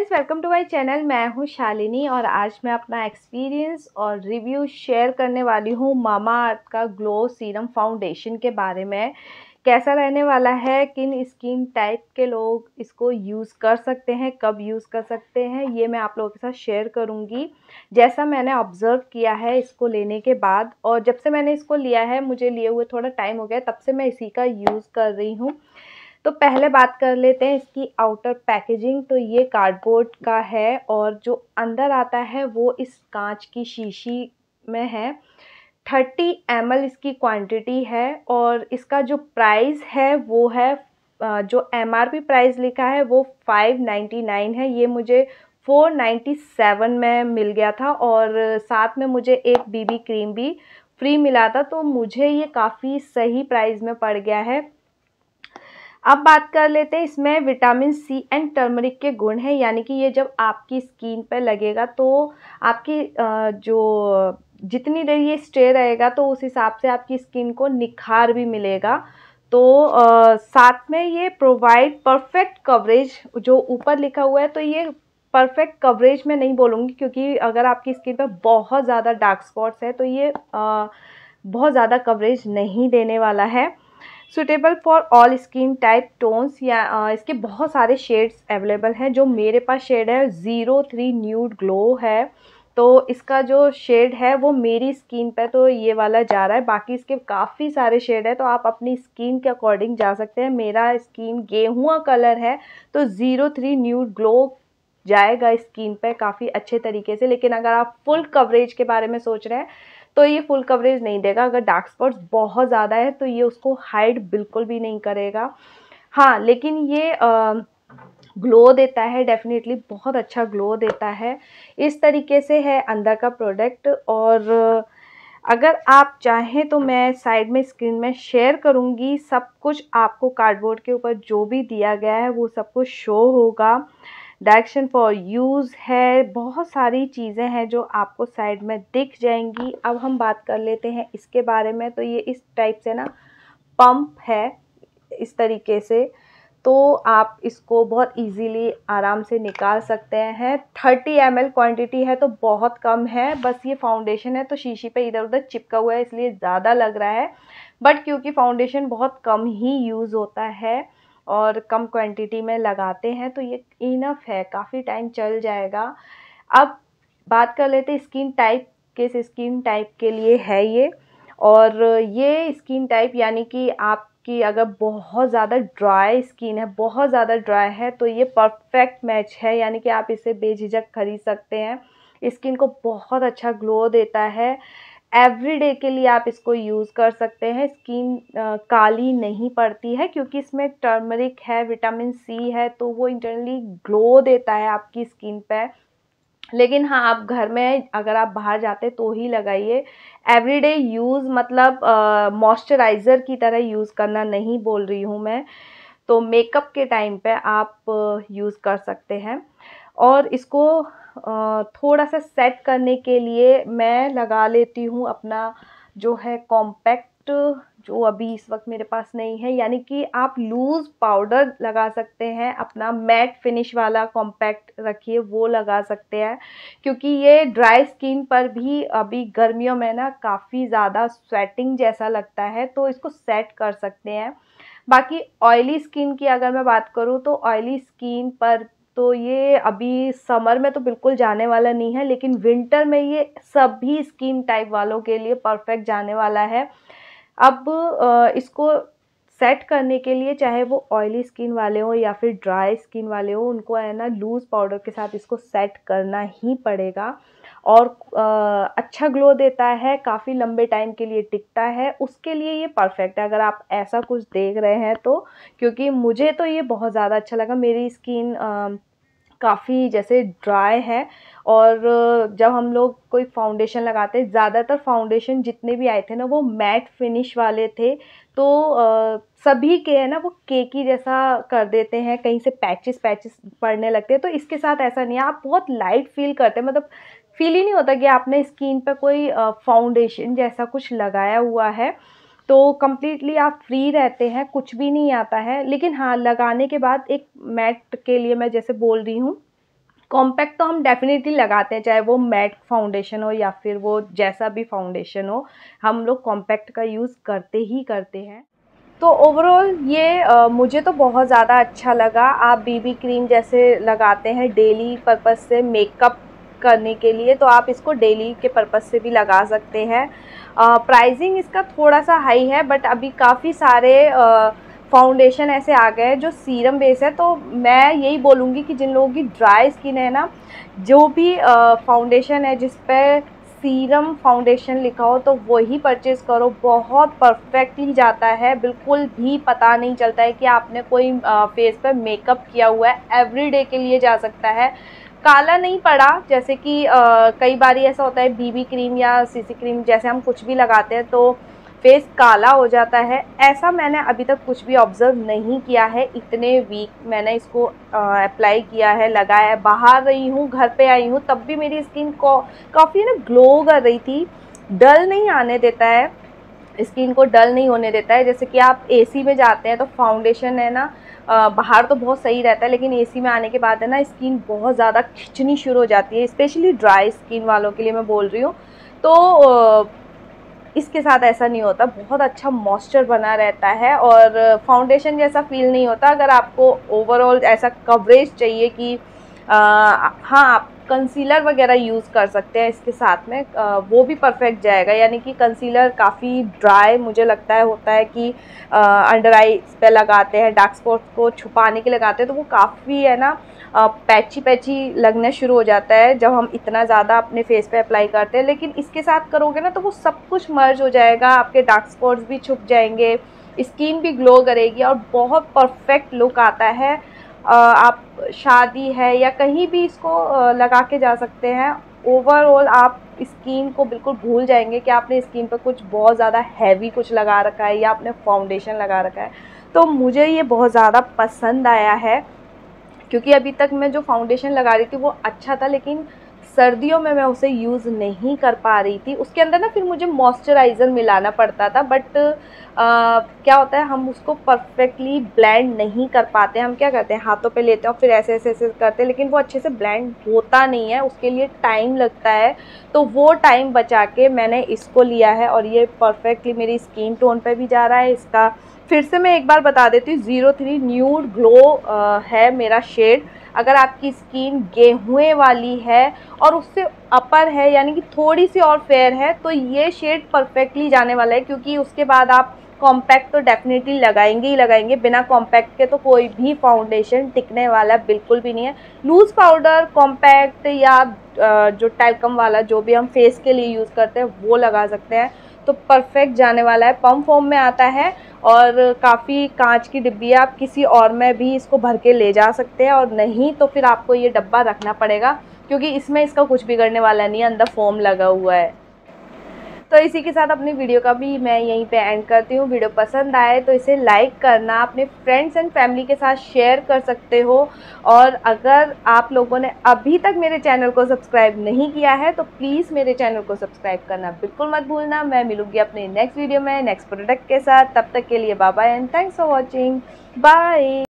Guys, welcome to my channel. मैं हूं शालिनी और आज मैं अपना एक्सपीरियंस और रिव्यू शेयर करने वाली हूं मामाअर्थ का ग्लो सीरम फाउंडेशन के बारे में। कैसा रहने वाला है, किन स्किन टाइप के लोग इसको यूज़ कर सकते हैं, कब यूज़ कर सकते हैं, ये मैं आप लोगों के साथ शेयर करूंगी। जैसा मैंने ऑब्ज़र्व किया है इसको लेने के बाद, और जब से मैंने इसको लिया है, मुझे लिए हुए थोड़ा टाइम हो गया, तब से मैं इसी का यूज़ कर रही हूँ। तो पहले बात कर लेते हैं इसकी आउटर पैकेजिंग। तो ये कार्डबोर्ड का है और जो अंदर आता है वो इस कांच की शीशी में है। 30 ml इसकी क्वांटिटी है और इसका जो प्राइस है वो है जो MRP प्राइस लिखा है वो 599 है। ये मुझे 497 में मिल गया था और साथ में मुझे एक बीबी क्रीम भी फ्री मिला था, तो मुझे ये काफ़ी सही प्राइस में पड़ गया है। अब बात कर लेते हैं, इसमें विटामिन सी एंड टर्मरिक के गुण हैं, यानी कि ये जब आपकी स्किन पे लगेगा तो आपकी जो जितनी देर ये स्टे रहेगा तो उस हिसाब से आपकी स्किन को निखार भी मिलेगा। तो साथ में ये प्रोवाइड परफेक्ट कवरेज, जो ऊपर लिखा हुआ है, तो ये परफेक्ट कवरेज मैं नहीं बोलूँगी, क्योंकि अगर आपकी स्किन पर बहुत ज़्यादा डार्क स्पॉट्स है तो ये बहुत ज़्यादा कवरेज नहीं देने वाला है। Suitable for all skin type tones, या इसके बहुत सारे शेड्स अवेलेबल हैं। जो मेरे पास शेड है 03 न्यूड ग्लो है, तो इसका जो शेड है वो मेरी स्किन पे तो ये वाला जा रहा है। बाकी इसके काफ़ी सारे शेड है, तो आप अपनी स्किन के अकॉर्डिंग जा सकते हैं। मेरा स्किन गेहुआ कलर है तो 03 न्यूड ग्लो जाएगा स्किन पे काफ़ी अच्छे तरीके से। लेकिन अगर आप फुल कवरेज के बारे में सोच रहे हैं तो ये फुल कवरेज नहीं देगा। अगर डार्क स्पॉट्स बहुत ज़्यादा है तो ये उसको हाइड बिल्कुल भी नहीं करेगा। हाँ, लेकिन ये ग्लो देता है, डेफिनेटली बहुत अच्छा ग्लो देता है। इस तरीके से है अंदर का प्रोडक्ट। और अगर आप चाहें तो मैं साइड में स्क्रीन में शेयर करूँगी सब कुछ। आपको कार्डबोर्ड के ऊपर जो भी दिया गया है वो सब कुछ शो होगा। डायरेक्शन फॉर यूज़ है, बहुत सारी चीज़ें हैं जो आपको साइड में दिख जाएंगी। अब हम बात कर लेते हैं इसके बारे में। तो ये इस टाइप से ना पंप है इस तरीके से, तो आप इसको बहुत इजीली आराम से निकाल सकते हैं। 30 ml क्वांटिटी है तो बहुत कम है। बस ये फाउंडेशन है तो शीशी पे इधर उधर चिपका हुआ है, इसलिए ज़्यादा लग रहा है। बट क्योंकि फाउंडेशन बहुत कम ही यूज़ होता है और कम क्वांटिटी में लगाते हैं तो ये इनफ है, काफ़ी टाइम चल जाएगा। अब बात कर लेते हैं स्किन टाइप, किस स्किन टाइप के लिए है ये। और ये स्किन टाइप यानी कि आपकी अगर बहुत ज़्यादा ड्राई स्किन है, बहुत ज़्यादा ड्राई है, तो ये परफेक्ट मैच है, यानी कि आप इसे बेझिझक खरीद सकते हैं। स्किन को बहुत अच्छा ग्लो देता है। एवरीडे के लिए आप इसको यूज़ कर सकते हैं। स्किन काली नहीं पड़ती है क्योंकि इसमें टर्मरिक है, विटामिन सी है, तो वो इंटरनली ग्लो देता है आपकी स्किन पे। लेकिन हाँ, आप घर में अगर आप बाहर जाते तो ही लगाइए। एवरीडे यूज़ मतलब मॉइस्चराइज़र की तरह यूज़ करना नहीं बोल रही हूँ मैं। तो मेकअप के टाइम पे आप यूज़ कर सकते हैं। और इसको थोड़ा सा सेट करने के लिए मैं लगा लेती हूँ अपना जो है कॉम्पैक्ट, जो अभी इस वक्त मेरे पास नहीं है, यानी कि आप लूज़ पाउडर लगा सकते हैं। अपना मैट फिनिश वाला कॉम्पैक्ट रखिए, वो लगा सकते हैं, क्योंकि ये ड्राई स्किन पर भी अभी गर्मियों में ना काफ़ी ज़्यादा स्वेटिंग जैसा लगता है, तो इसको सेट कर सकते हैं। बाकी ऑयली स्किन की अगर मैं बात करूँ तो ऑयली स्किन पर तो ये अभी समर में तो बिल्कुल जाने वाला नहीं है, लेकिन विंटर में ये सभी स्किन टाइप वालों के लिए परफेक्ट जाने वाला है। अब इसको सेट करने के लिए, चाहे वो ऑयली स्किन वाले हो या फिर ड्राई स्किन वाले हो, उनको है ना लूज़ पाउडर के साथ इसको सेट करना ही पड़ेगा। और अच्छा ग्लो देता है, काफ़ी लंबे टाइम के लिए टिकता है, उसके लिए ये परफेक्ट है अगर आप ऐसा कुछ देख रहे हैं तो। क्योंकि मुझे तो ये बहुत ज़्यादा अच्छा लगा। मेरी स्किन काफ़ी जैसे ड्राई है, और जब हम लोग कोई फाउंडेशन लगाते हैं, ज़्यादातर फाउंडेशन जितने भी आए थे ना वो मैट फिनिश वाले थे, तो सभी के है ना वो केकी जैसा कर देते हैं, कहीं से पैचेस पैचेस पड़ने लगते हैं। तो इसके साथ ऐसा नहीं है, आप बहुत लाइट फील करते हैं, मतलब फील ही नहीं होता कि आपने स्किन पर कोई फाउंडेशन जैसा कुछ लगाया हुआ है। तो कम्प्लीटली आप फ्री रहते हैं, कुछ भी नहीं आता है। लेकिन हाँ, लगाने के बाद एक मैट के लिए मैं जैसे बोल रही हूँ कॉम्पैक्ट तो हम डेफिनेटली लगाते हैं, चाहे वो मैट फाउंडेशन हो या फिर वो जैसा भी फाउंडेशन हो, हम लोग कॉम्पैक्ट का यूज़ करते ही करते हैं। तो ओवरऑल ये मुझे तो बहुत ज़्यादा अच्छा लगा। आप बीबी क्रीम जैसे लगाते हैं डेली पर्पस से मेकअप करने के लिए, तो आप इसको डेली के पर्पस से भी लगा सकते हैं। प्राइसिंग इसका थोड़ा सा हाई है, बट अभी काफ़ी सारे फाउंडेशन ऐसे आ गए हैं जो सीरम बेस है। तो मैं यही बोलूँगी कि जिन लोगों की ड्राई स्किन है ना, जो भी फाउंडेशन है जिस पर सीरम फाउंडेशन लिखा हो तो वही परचेज़ करो। बहुत परफेक्टली जाता है, बिल्कुल भी पता नहीं चलता है कि आपने कोई फेस पर मेकअप किया हुआ है। एवरीडे के लिए जा सकता है, काला नहीं पड़ा। जैसे कि कई बार ऐसा होता है बीबी क्रीम या सीसी क्रीम जैसे हम कुछ भी लगाते हैं तो फेस काला हो जाता है, ऐसा मैंने अभी तक कुछ भी ऑब्ज़र्व नहीं किया है। इतने वीक मैंने इसको अप्लाई किया है, लगाया है, बाहर रही हूँ, घर पे आई हूँ, तब भी मेरी स्किन को काफ़ी ना ग्लो कर रही थी। डल नहीं आने देता है, स्किन को डल नहीं होने देता है। जैसे कि आप एसी में जाते हैं तो फाउंडेशन है ना, बाहर तो बहुत सही रहता है, लेकिन एसी में आने के बाद है ना स्किन बहुत ज़्यादा खिंचनी शुरू हो जाती है, स्पेशली ड्राई स्किन वालों के लिए मैं बोल रही हूँ। तो इसके साथ ऐसा नहीं होता, बहुत अच्छा मॉइस्चर बना रहता है और फाउंडेशन जैसा फील नहीं होता। अगर आपको ओवरऑल ऐसा कवरेज चाहिए कि हाँ, आप कंसीलर वगैरह यूज़ कर सकते हैं इसके साथ में, वो भी परफेक्ट जाएगा। यानी कि कंसीलर काफ़ी ड्राई मुझे लगता है होता है कि अंडर आईज पे लगाते हैं, डार्क स्पॉट्स को छुपाने के लगाते हैं, तो वो काफ़ी है ना पैची पैची लगना शुरू हो जाता है जब हम इतना ज़्यादा अपने फेस पे अप्लाई करते हैं। लेकिन इसके साथ करोगे ना तो वो सब कुछ मर्ज हो जाएगा, आपके डार्क स्पॉट्स भी छुप जाएंगे, स्किन भी ग्लो करेगी और बहुत परफेक्ट लुक आता है। आप शादी है या कहीं भी इसको लगा के जा सकते हैं। ओवरऑल आप स्किन को बिल्कुल भूल जाएंगे कि आपने स्किन पर कुछ बहुत ज़्यादा हैवी कुछ लगा रखा है या आपने फाउंडेशन लगा रखा है। तो मुझे ये बहुत ज़्यादा पसंद आया है, क्योंकि अभी तक मैं जो फाउंडेशन लगा रही थी वो अच्छा था, लेकिन सर्दियों में मैं उसे यूज़ नहीं कर पा रही थी। उसके अंदर ना फिर मुझे मॉइस्चराइज़र मिलाना पड़ता था, बट क्या होता है हम उसको परफेक्टली ब्लेंड नहीं कर पाते। हम क्या करते हैं, हाथों पे लेते हैं और फिर ऐसे ऐसे ऐसे करते हैं, लेकिन वो अच्छे से ब्लेंड होता नहीं है, उसके लिए टाइम लगता है। तो वो टाइम बचा के मैंने इसको लिया है और ये परफेक्टली मेरी स्किन टोन पे भी जा रहा है। इसका फिर से मैं एक बार बता देती हूँ, 03 न्यूड ग्लो है मेरा शेड। अगर आपकी स्किन गेहुए वाली है और उससे अपर है, यानी कि थोड़ी सी और फेयर है, तो ये शेड परफेक्टली जाने वाला है। क्योंकि उसके बाद आप कॉम्पैक्ट तो डेफिनेटली लगाएंगे ही लगाएंगे, बिना कॉम्पैक्ट के तो कोई भी फाउंडेशन टिकने वाला बिल्कुल भी नहीं है। लूज़ पाउडर, कॉम्पैक्ट या जो टैल्कम वाला जो भी हम फेस के लिए यूज़ करते हैं वो लगा सकते हैं, तो परफेक्ट जाने वाला है। पम्प फॉर्म में आता है और काफ़ी कांच की डिब्बी है, आप किसी और में भी इसको भर के ले जा सकते हैं, और नहीं तो फिर आपको ये डब्बा रखना पड़ेगा, क्योंकि इसमें इसका कुछ बिगड़ने वाला नहीं है, अंदर फोम लगा हुआ है। तो इसी के साथ अपनी वीडियो का भी मैं यहीं पे एंड करती हूँ। वीडियो पसंद आए तो इसे लाइक करना, अपने फ्रेंड्स एंड फैमिली के साथ शेयर कर सकते हो। और अगर आप लोगों ने अभी तक मेरे चैनल को सब्सक्राइब नहीं किया है तो प्लीज़ मेरे चैनल को सब्सक्राइब करना बिल्कुल मत भूलना। मैं मिलूँगी अपने नेक्स्ट वीडियो में नेक्स्ट प्रोडक्ट के साथ। तब तक के लिए bye bye and thanks for watching. Bye.